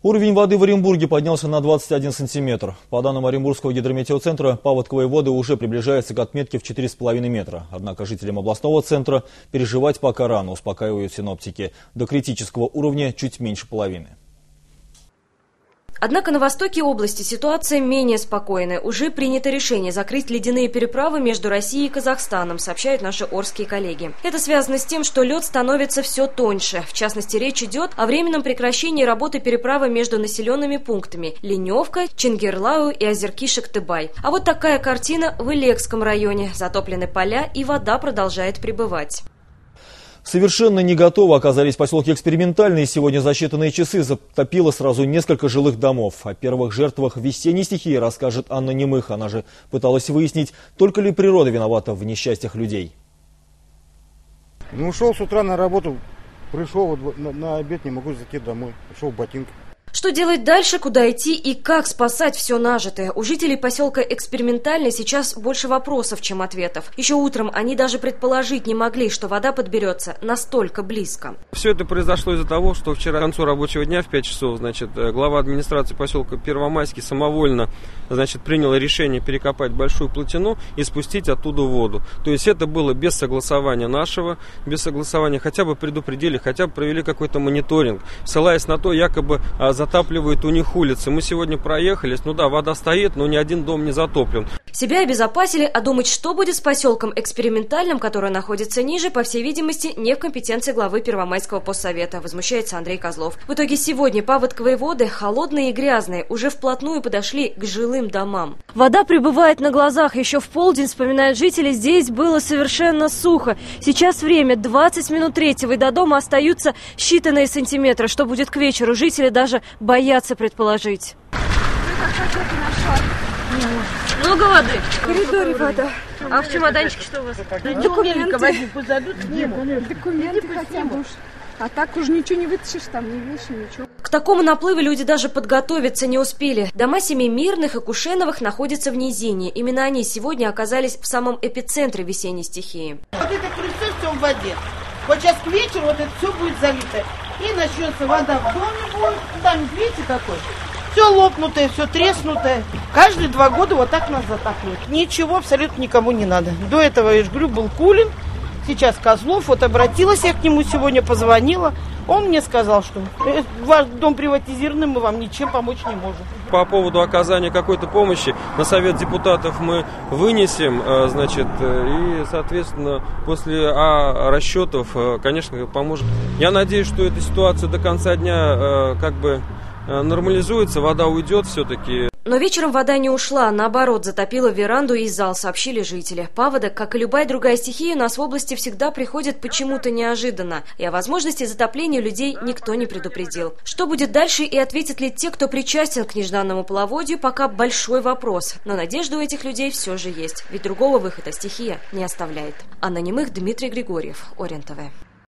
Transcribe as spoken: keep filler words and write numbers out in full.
Уровень воды в Оренбурге поднялся на двадцать один сантиметр. По данным Оренбургского гидрометеоцентра, паводковые воды уже приближаются к отметке в четыре с половиной метра. Однако жителям областного центра переживать пока рано, успокаивают синоптики. До критического уровня чуть меньше половины. Однако на востоке области ситуация менее спокойная. Уже принято решение закрыть ледяные переправы между Россией и Казахстаном, сообщают наши орские коллеги. Это связано с тем, что лед становится все тоньше. В частности, речь идет о временном прекращении работы переправы между населенными пунктами Леневка, Чингирлау и Озерки-Шактыбай. А вот такая картина в Илекском районе. Затоплены поля, и вода продолжает прибывать. Совершенно не готовы оказались поселки Экспериментальные. Сегодня за считанные часы затопило сразу несколько жилых домов. О первых жертвах весенней стихии расскажет Анна Немых. Она же пыталась выяснить, только ли природа виновата в несчастьях людей. Ну, ушел с утра на работу, пришел вот на, на обед, не могу зайти домой, ушел в ботинках. Что делать дальше, куда идти и как спасать все нажитое? У жителей поселка Экспериментальный сейчас больше вопросов, чем ответов. Еще утром они даже предположить не могли, что вода подберется настолько близко. Все это произошло из-за того, что вчера к концу рабочего дня в пять часов, значит, глава администрации поселка Первомайский самовольно, значит, принял решение перекопать большую плотину и спустить оттуда воду. То есть это было без согласования нашего, без согласования, хотя бы предупредили, хотя бы провели какой-то мониторинг, ссылаясь на то, якобы затапливают у них улицы. Мы сегодня проехались, ну да, вода стоит, но ни один дом не затоплен. Себя обезопасили, а думать, что будет с поселком Экспериментальным, который находится ниже, по всей видимости, не в компетенции главы Первомайского постсовета, возмущается Андрей Козлов. В итоге сегодня паводковые воды, холодные и грязные, уже вплотную подошли к жилым домам. Вода прибывает на глазах. Еще в полдень, вспоминают жители, здесь было совершенно сухо. Сейчас время двадцать минут третьего, и до дома остаются считанные сантиметры. Что будет к вечеру, жители даже боятся предположить. Много воды? В коридоре вода. А в чемоданчике что у вас? Документы. Документы хотя бы. А так уже ничего не вытащишь, там ни вещи, ничего. К такому наплыву люди даже подготовиться не успели. Дома семей Мирных и Кушеновых находятся в низине. Именно они сегодня оказались в самом эпицентре весенней стихии. Вот это крыльцо все в воде. Вот сейчас к вечеру вот это все будет залито. И начнется вода в доме будет. Там, видите, какой? Все лопнутое, все треснутое. Каждые два года вот так нас затапливают. Ничего абсолютно никому не надо. До этого, я же говорю, был Кулин. Сейчас Козлов. Вот обратилась я к нему сегодня, позвонила. Он мне сказал, что ваш дом приватизированный, мы вам ничем помочь не можем. По поводу оказания какой-то помощи на Совет депутатов мы вынесем, значит, и, соответственно, после а, расчетов, конечно, поможем. Я надеюсь, что эта ситуация до конца дня как бы нормализуется, вода уйдет все-таки. Но вечером вода не ушла, наоборот, затопила веранду и зал, сообщили жители. Паводок, как и любая другая стихия, у нас в области всегда приходит почему-то неожиданно. И о возможности затопления людей никто не предупредил. Что будет дальше и ответят ли те, кто причастен к нежданному половодью, пока большой вопрос. Но надежда у этих людей все же есть. Ведь другого выхода стихия не оставляет. Анна Немых, Дмитрий Григорьев, Орен ТВ.